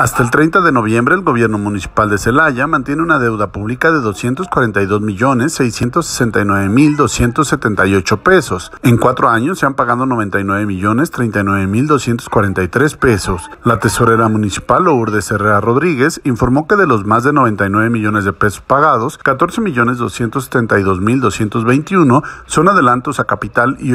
Hasta el 30 de noviembre, el gobierno municipal de Celaya mantiene una deuda pública de 242.669.278 pesos. En 4 años se han pagado 99.039.243 pesos. La tesorera municipal, Lourdes Herrera Rodríguez, informó que de los más de 99 millones de pesos pagados, 14.272.221 son adelantos a capital y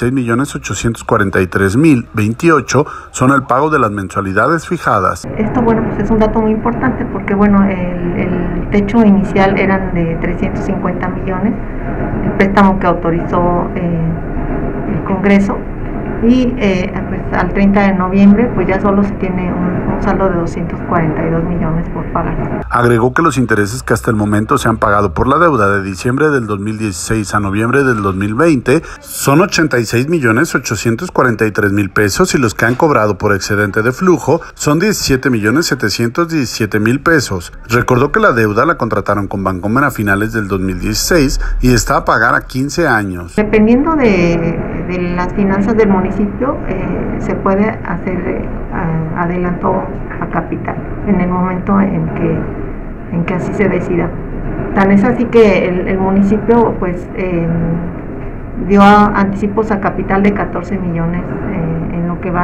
86.843.028 son el pago de las mensualidades fijadas. Esto, pues es un dato muy importante porque, el techo inicial eran de 350 millones, el préstamo que autorizó el Congreso, y al 30 de noviembre pues ya solo se tiene un saldo de 242 millones por pagar. Agregó que los intereses que hasta el momento se han pagado por la deuda de diciembre del 2016 a noviembre del 2020 son 86.843.000 pesos y los que han cobrado por excedente de flujo son 17.717.000 pesos. Recordó que la deuda la contrataron con Bancomer a finales del 2016 y está a pagar a 15 años. Dependiendo de las finanzas del municipio, se puede hacer adelanto a capital en el momento en que así se decida. Tan es así que el municipio dio anticipos a capital de 14 millones en lo que va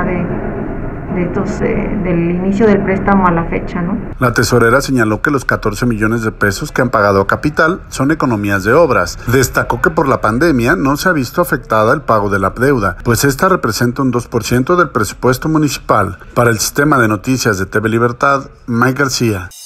del inicio del préstamo a la fecha, ¿no? La tesorera señaló que los 14 millones de pesos que han pagado a capital son economías de obras. Destacó que por la pandemia no se ha visto afectada el pago de la deuda, pues esta representa un 2% del presupuesto municipal. Para el Sistema de Noticias de TV Libertad, Mike García.